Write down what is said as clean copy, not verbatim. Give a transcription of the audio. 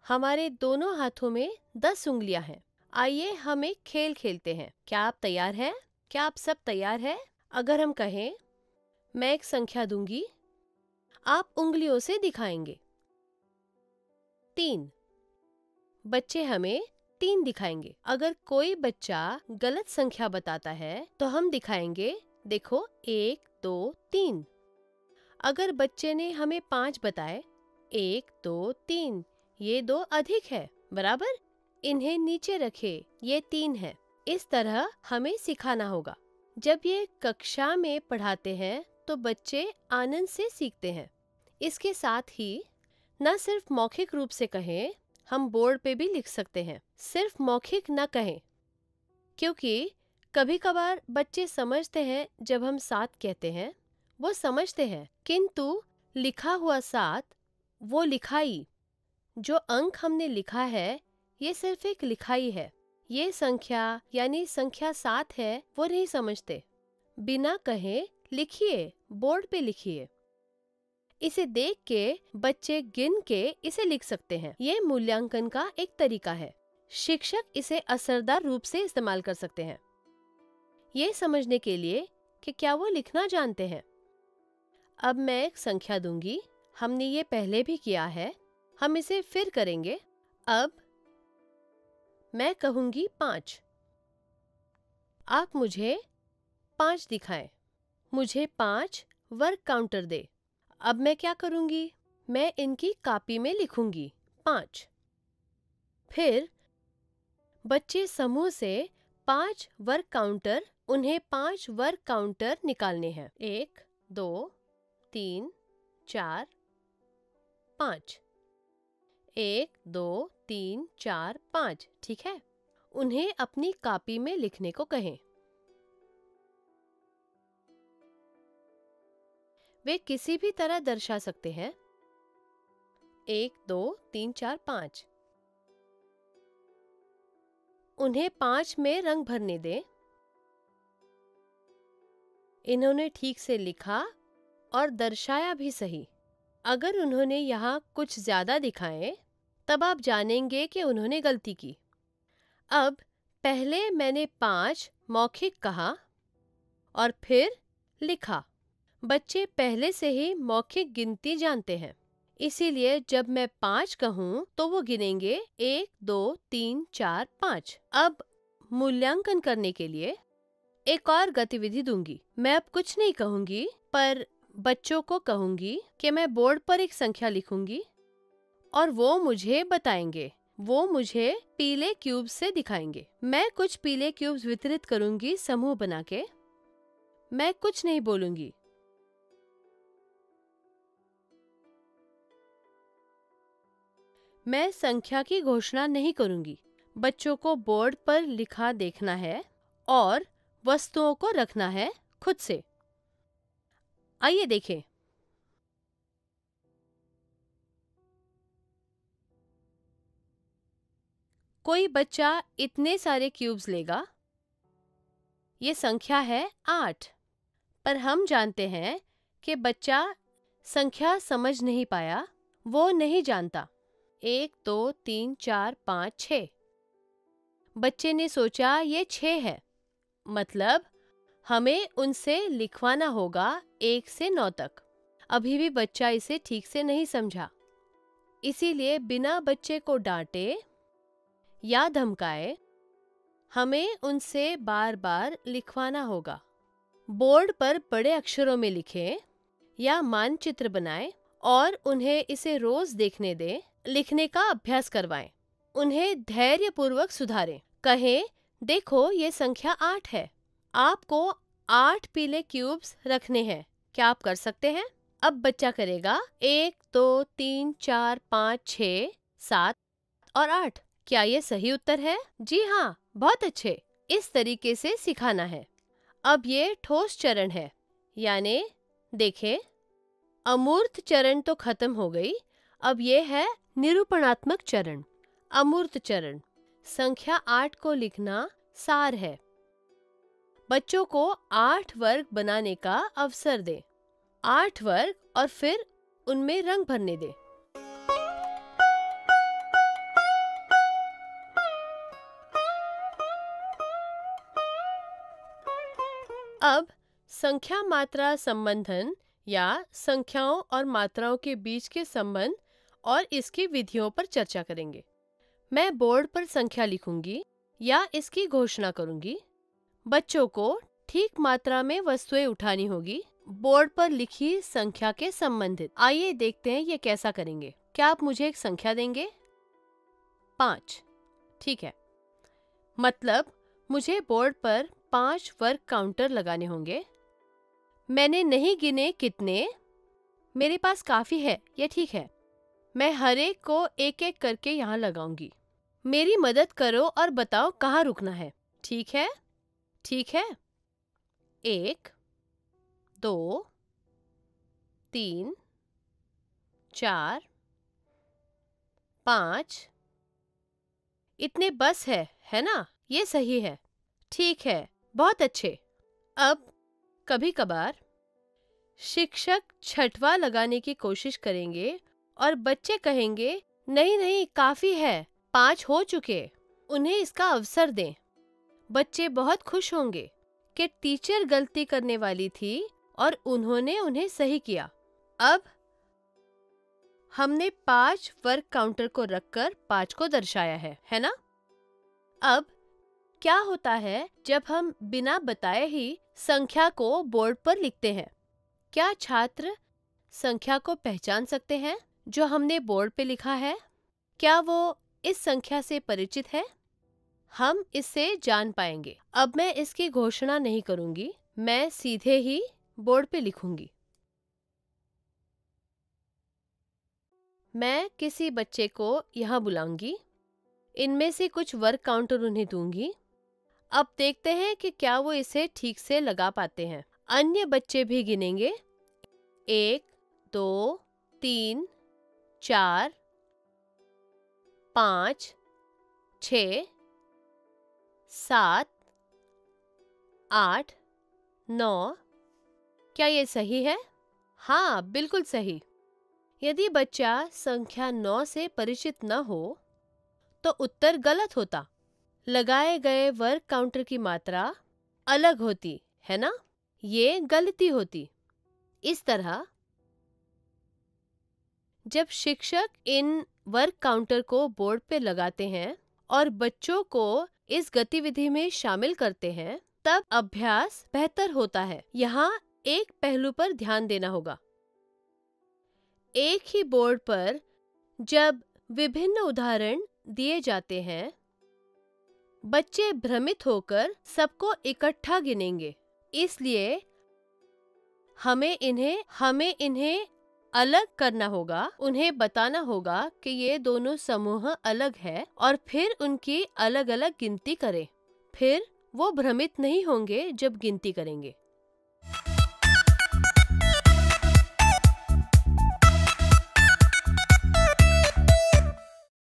हमारे दोनों हाथों में 10 उंगलियां हैं। आइए हम एक खेल खेलते हैं। क्या आप तैयार हैं? क्या आप सब तैयार हैं? अगर हम कहें, मैं एक संख्या दूंगी, आप उंगलियों से दिखाएंगे। 3। बच्चे हमें 3 दिखाएंगे। अगर कोई बच्चा गलत संख्या बताता है तो हम दिखाएंगे, देखो 1, 2, 3। अगर बच्चे ने हमें 5 बताए, 1, 2, 3, ये 2 अधिक है, बराबर? इन्हें नीचे रखे, ये 3 है। इस तरह हमें सिखाना होगा। जब ये कक्षा में पढ़ाते हैं तो बच्चे आनंद से सीखते हैं। इसके साथ ही न सिर्फ मौखिक रूप से कहें, हम बोर्ड पे भी लिख सकते हैं। सिर्फ मौखिक न कहें, क्योंकि कभी कभार बच्चे समझते हैं जब हम 7 कहते हैं, वो समझते हैं, किंतु लिखा हुआ 7, वो लिखाई, जो अंक हमने लिखा है, ये सिर्फ एक लिखाई है। ये संख्या यानी संख्या 7 है, वो नहीं समझते। बिना कहे लिखिए, बोर्ड पे लिखिए। इसे देख के बच्चे गिन के इसे लिख सकते हैं। ये मूल्यांकन का एक तरीका है। शिक्षक इसे असरदार रूप से इस्तेमाल कर सकते हैं, ये समझने के लिए कि क्या वो लिखना जानते हैं। अब मैं एक संख्या दूंगी, हमने ये पहले भी किया है, हम इसे फिर करेंगे। अब मैं कहूंगी 5, आप मुझे 5 दिखाएं। मुझे 5 वर्ग काउंटर दे। अब मैं क्या करूंगी, मैं इनकी कॉपी में लिखूंगी 5। फिर बच्चे समूह से 5 वर्ग काउंटर, उन्हें 5 वर्ग काउंटर निकालने हैं। 1, 2, 3, 4, 5। 1, 2, 3, 4, 5, ठीक है? उन्हें अपनी कॉपी में लिखने को कहें। वे किसी भी तरह दर्शा सकते हैं। 1, 2, 3, 4, 5। उन्हें 5 में रंग भरने दें। इन्होंने ठीक से लिखा और दर्शाया भी सही। अगर उन्होंने यहाँ कुछ ज्यादा दिखाए, तब आप जानेंगे कि उन्होंने गलती की। अब पहले मैंने 5 मौखिक कहा और फिर लिखा। बच्चे पहले से ही मौखिक गिनती जानते हैं, इसीलिए जब मैं 5 कहूँ तो वो गिनेंगे 1, 2, 3, 4, 5। अब मूल्यांकन करने के लिए एक और गतिविधि दूंगी। मैं अब कुछ नहीं कहूंगी, पर बच्चों को कहूंगी कि मैं बोर्ड पर एक संख्या लिखूंगी और वो मुझे बताएंगे। वो मुझे पीले क्यूब से दिखाएंगे। मैं कुछ पीले क्यूब्स वितरित करूंगी समूह बना के। मैं कुछ नहीं बोलूंगी। मैं संख्या की घोषणा नहीं करूंगी। बच्चों को बोर्ड पर लिखा देखना है और वस्तुओं को रखना है खुद से। आइए देखें। कोई बच्चा इतने सारे क्यूब्स लेगा। ये संख्या है 8, पर हम जानते हैं कि बच्चा संख्या समझ नहीं पाया, वो नहीं जानता। 1, 2, 3, 4, 5, 6। बच्चे ने सोचा ये 6 है, मतलब हमें उनसे लिखवाना होगा 1 से 9 तक। अभी भी बच्चा इसे ठीक से नहीं समझा, इसीलिए बिना बच्चे को डांटे या धमकाए, हमें उनसे बार बार लिखवाना होगा। बोर्ड पर बड़े अक्षरों में लिखें या मानचित्र बनाएं और उन्हें इसे रोज देखने दें। लिखने का अभ्यास करवाएं। उन्हें धैर्यपूर्वक सुधारें। कहें, देखो ये संख्या 8 है। आपको 8 पीले क्यूब्स रखने हैं। क्या आप कर सकते हैं? अब बच्चा करेगा 1, 2, 3, 4, 5, 6, 7 और 8। क्या ये सही उत्तर है? जी हाँ, बहुत अच्छे। इस तरीके से सिखाना है। अब ये ठोस चरण है, यानी देखें, अमूर्त चरण तो खत्म हो गई। अब ये है निरूपणात्मक चरण। अमूर्त चरण, संख्या 8 को लिखना सार है। बच्चों को 8 वर्ग बनाने का अवसर दें। 8 वर्ग और फिर उनमें रंग भरने दें। अब संख्या मात्रा संबंधन या संख्याओं और मात्राओं के बीच के संबंध और इसकी विधियों पर चर्चा करेंगे। मैं बोर्ड पर संख्या लिखूंगी या इसकी घोषणा करूंगी। बच्चों को ठीक मात्रा में वस्तुएं उठानी होगी बोर्ड पर लिखी संख्या के संबंधित। आइए देखते हैं ये कैसा करेंगे। क्या आप मुझे एक संख्या देंगे? 5। ठीक है, मतलब मुझे बोर्ड पर 5 वर्ग काउंटर लगाने होंगे। मैंने नहीं गिने कितने, मेरे पास काफी है, ये ठीक है। मैं हर एक को एक एक करके यहाँ लगाऊंगी। मेरी मदद करो और बताओ कहाँ रुकना है। ठीक है? ठीक है। 1, 2, 3, 4, 5। इतने बस है ना? ये सही है। ठीक है, बहुत अच्छे। अब कभी कभार शिक्षक छठवा लगाने की कोशिश करेंगे और बच्चे कहेंगे नहीं नहीं काफी है, 5 हो चुके। उन्हें इसका अवसर दें। बच्चे बहुत खुश होंगे कि टीचर गलती करने वाली थी और उन्होंने उन्हें सही किया। अब हमने 5 वर्ग काउंटर को रखकर 5 को दर्शाया है ना? अब क्या होता है जब हम बिना बताए ही संख्या को बोर्ड पर लिखते हैं? क्या छात्र संख्या को पहचान सकते हैं जो हमने बोर्ड पे लिखा है? क्या वो इस संख्या से परिचित है? हम इससे जान पाएंगे। अब मैं इसकी घोषणा नहीं करूंगी, मैं सीधे ही बोर्ड पे लिखूंगी। मैं किसी बच्चे को यहाँ बुलाऊंगी, इनमें से कुछ वर्ग काउंटर उन्हें दूंगी। अब देखते हैं कि क्या वो इसे ठीक से लगा पाते हैं। अन्य बच्चे भी गिनेंगे। 1, 2, 3, 4, 5, 6, 7, 8, 9। क्या ये सही है? हाँ, बिल्कुल सही। यदि बच्चा संख्या 9 से परिचित न हो तो उत्तर गलत होता। लगाए गए वर्ग काउंटर की मात्रा अलग होती है ना? ये गलती होती। इस तरह जब शिक्षक इन वर्ग काउंटर को बोर्ड पे लगाते हैं और बच्चों को इस गतिविधि में शामिल करते हैं, तब अभ्यास बेहतर होता है। यहाँ एक पहलू पर ध्यान देना होगा। एक ही बोर्ड पर जब विभिन्न उदाहरण दिए जाते हैं, बच्चे भ्रमित होकर सबको इकट्ठा गिनेंगे। इसलिए हमें इन्हें अलग करना होगा। उन्हें बताना होगा कि ये दोनों समूह अलग है और फिर उनकी अलग अलग गिनती करें। फिर वो भ्रमित नहीं होंगे जब गिनती करेंगे।